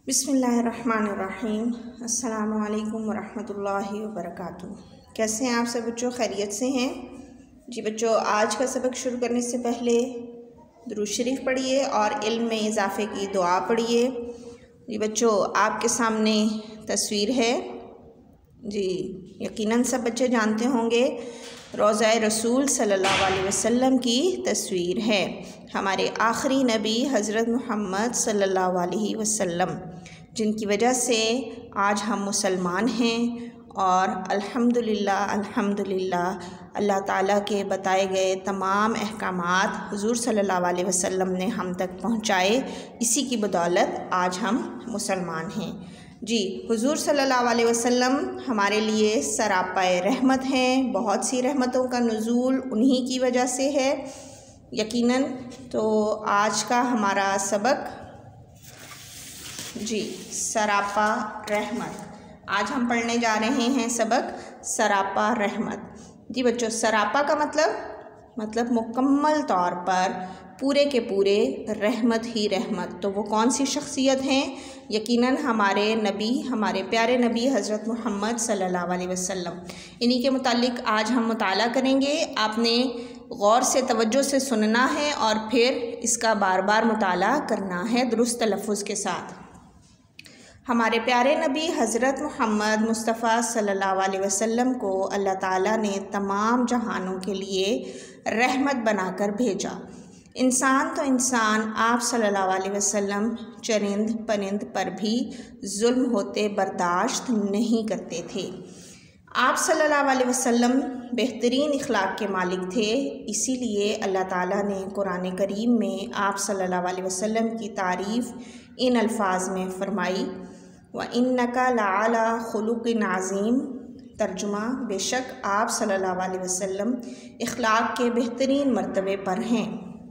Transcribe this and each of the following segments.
बिस्मिल्लाहिर्रहमानिर्रहीम। अस्सलामु अलैकुम वरहमतुल्लाहि वबरकातुहू। कैसे हैं आप सब बच्चों? खैरियत से हैं जी बच्चों। आज का सबक शुरू करने से पहले दुरूद शरीफ पढ़िए और इल्म में इजाफ़े की दुआ पढ़िए जी बच्चों। आपके सामने तस्वीर है जी, यकीनन सब बच्चे जानते होंगे, रोज़ा रसूल सल्लल्लाहु अलैहि वसल्लम की तस्वीर है। हमारे आखिरी नबी हज़रत मोहम्मद सल्लल्लाहु अलैहि वसल्लम, जिनकी वजह से आज हम मुसलमान हैं और अल्हम्दुलिल्लाह अल्लाह ताला के बताए गए तमाम अहकामात हुज़ूर सल्लल्लाहु अलैहि वसल्लम ने हम तक पहुँचाए। इसी की बदौलत आज हम मुसलमान हैं जी। हुज़ूर सल्लल्लाहु अलैहि वसल्लम हमारे लिए सरापाए रहमत हैं। बहुत सी रहमतों का नुज़ूल उन्हीं की वजह से है यकीनन। तो आज का हमारा सबक जी सरापा रहमत। आज हम पढ़ने जा रहे हैं सबक सरापा रहमत जी बच्चों। सरापा का मतलब मुकम्मल तौर पर पूरे के पूरे रहमत ही रहमत। तो वो कौन सी शख्सियत हैं? यकीनन हमारे नबी, हमारे प्यारे नबी हज़रत मोहम्मद सल्लल्लाहु अलैहि वसल्लम। इन्हीं के मुतालिक आज हम मुताला करेंगे। आपने गौर से तवज्जो से सुनना है और फिर इसका बार बार मुताला करना है दुरुस्त तलफ़्फ़ुज़ के साथ। हमारे प्यारे नबी हज़रत मोहम्मद मुस्तफ़ा सल्लल्लाहु अलैहि वसल्लम को अल्लाह ताला ने तमाम जहानों के लिए रहमत बनाकर भेजा। इंसान तो इंसान, आप सल्लल्लाहु अलैहि वसल्लम चरिंद परिंद पर भी जुल्म होते बर्दाश्त नहीं करते थे। आप सल्लल्लाहु अलैहि वसल्लम बेहतरीन इखलाक के मालिक थे। इसीलिए अल्लाह ताला ने कुरान करीम में आप सल्लल्लाहु अलैहि वसल्लम की तारीफ़ इन अल्फाज में फ़रमाई, व इन्नका लअला खुलुक़िन अज़ीम। तर्जुमा, बेशक आप सल्लल्लाहु अलैहि वसल्लम इखलाक के बेहतरीन मर्तबे पर हैं।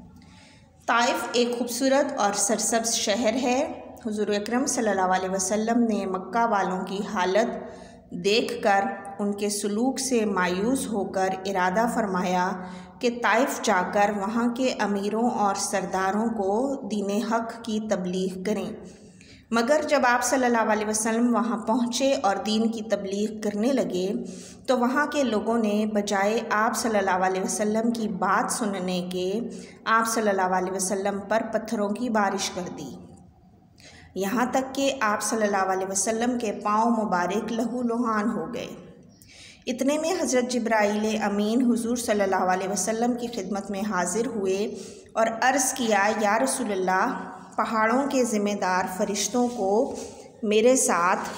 ताइफ़ एक खूबसूरत और सरसब्ज़ शहर है। हुज़ूर अकरम सल्लल्लाहु अलैहि वसल्लम ने मक्का वालों की हालत देखकर उनके सलूक से मायूस होकर इरादा फरमाया कि ताइफ़ जाकर वहाँ के अमीरों और सरदारों को दीन हक़ की तबलीग़ करें। मगर जब आप सल्लल्लाहु अलैहि वसल्लम वहाँ पहुँचे और दीन की तबलीग़ करने लगे तो वहाँ के लोगों ने बजाय आप सल्लल्लाहु अलैहि वसल्लम की बात सुनने के आप सल्लल्लाहु अलैहि वसल्लम पर पत्थरों की बारिश कर दी। यहाँ तक कि आप सल्लल्लाहु अलैहि वसल्लम के पाँव मुबारक लहूलुहान हो गए। इतने में हज़रत जिब्राईल अमीन हुज़ूर सल्लल्लाहु अलैहि वसल्लम की खिदमत में हाज़िर हुए और अर्ज़ किया, या रसूलल्लाह, पहाड़ों के ज़िम्मेदार फ़रिश्तों को मेरे साथ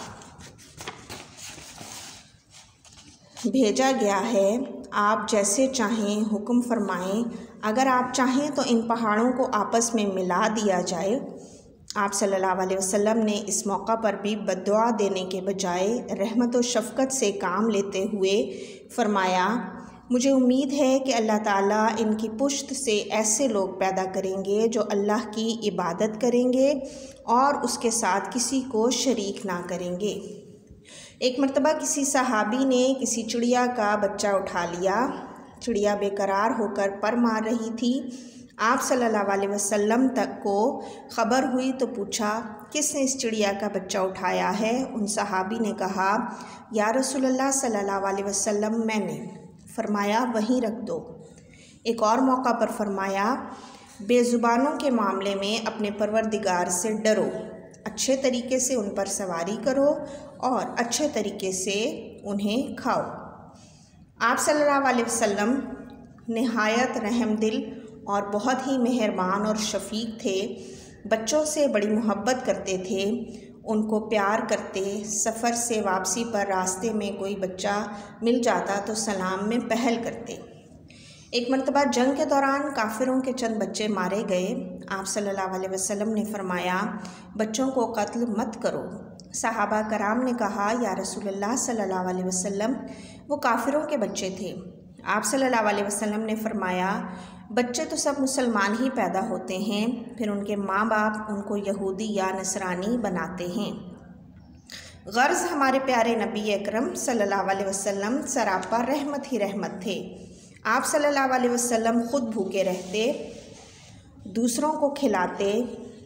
भेजा गया है। आप जैसे चाहें हुक्म फरमाएं। अगर आप चाहें तो इन पहाड़ों को आपस में मिला दिया जाए। आप सल्लल्लाहु अलैहि वसल्लम ने इस मौका पर भी बद्दुआ देने के बजाय रहमत व शफ़क़त से काम लेते हुए फ़रमाया, मुझे उम्मीद है कि अल्लाह ताला इनकी पुश्त से ऐसे लोग पैदा करेंगे जो अल्लाह की इबादत करेंगे और उसके साथ किसी को शरीक ना करेंगे। एक मर्तबा किसी सहाबी ने किसी चिड़िया का बच्चा उठा लिया। चिड़िया बेकरार होकर पर मार रही थी। आप सल्लल्लाहु अलैहि वसल्लम तक को ख़बर हुई तो पूछा, किसने इस चिड़िया का बच्चा उठाया है? उन सहाबी ने कहा, या रसूलल्लाह सल्लल्लाहु अलैहि वसल्लम, मैंने। फरमाया, वहीं रख दो। एक और मौका पर फरमाया, बेज़ुबानों के मामले में अपने परवरदिगार से डरो, अच्छे तरीके से उन पर सवारी करो और अच्छे तरीके से उन्हें खाओ। आप सल्लल्लाहु अलैहि वसल्लम निहायत रहमदिल और बहुत ही मेहरबान और शफ़ीक थे। बच्चों से बड़ी मोहब्बत करते थे, उनको प्यार करते। सफ़र से वापसी पर रास्ते में कोई बच्चा मिल जाता तो सलाम में पहल करते। एक मरतबा जंग के दौरान काफिरों के चंद बच्चे मारे गए। आप सल्लल्लाहु अलैहि वसल्लम ने फरमाया, बच्चों को कत्ल मत करो। सहाबा कराम ने कहा, या रसूलल्लाह सल्लल्लाहु अलैहि वसल्लम, वो काफिरों के बच्चे थे। आप सल्लल्लाहु अलैहि वसल्लम ने फरमाया, बच्चे तो सब मुसलमान ही पैदा होते हैं, फिर उनके माँ बाप उनको यहूदी या नसरानी बनाते हैं। गर्ज़ हमारे प्यारे नबी अकरम सल्लल्लाहु अलैहि वसल्लम सरापा रहमत ही रहमत थे। आप सल्लल्लाहु अलैहि वसल्लम ख़ुद भूखे रहते, दूसरों को खिलाते,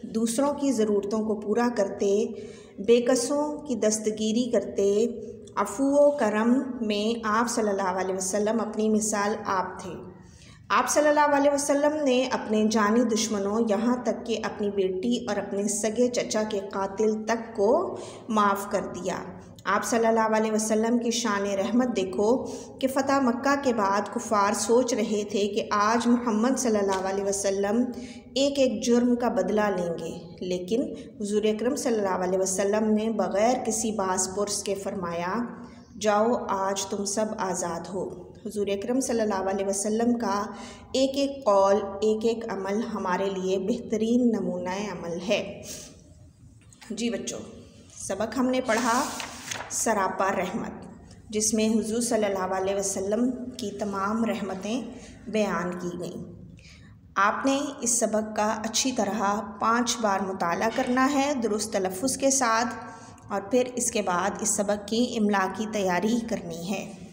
दूसरों की ज़रूरतों को पूरा करते, बेकसों की दस्तगीरी करते, अफ़ू व करम में आप सल्लल्लाहु अलैहि वसल्लम अपनी मिसाल आप थे। आप सल्लल्लाहु अलैहि वसल्लम ने अपने जानी दुश्मनों, यहाँ तक कि अपनी बेटी और अपने सगे चचा के कातिल तक को माफ़ कर दिया। आप सल्लल्लाहु अलैहि वसल्लम की शान रहमत देखो कि फ़तह मक्का के बाद कुफ़ार सोच रहे थे कि आज मोहम्मद सल्लल्लाहु अलैहि वसल्लम एक एक जुर्म का बदला लेंगे, लेकिन हुज़ूर अकरम सल्लल्लाहु अलैहि वसल्लम ने बग़ैर किसी बास पुरस के फ़रमाया, जाओ आज तुम सब आज़ाद हो। हुज़ूर अकरम सल्लल्लाहु अलैहि वसल्लम का एक एक कौल, एक एक अमल हमारे लिए बेहतरीन नमूना अमल है। जी बच्चों, सबक हमने पढ़ा सरापा रहमत, जिसमें हुज़ूर सल्लल्लाहु अलैहि वसल्लम की तमाम रहमतें बयान की गईं। आपने इस सबक का अच्छी तरह 5 बार मुताला करना है दुरुस्त तलफ़्फ़ुज़ के साथ, और फिर इसके बाद इस सबक की इमला की तैयारी करनी है।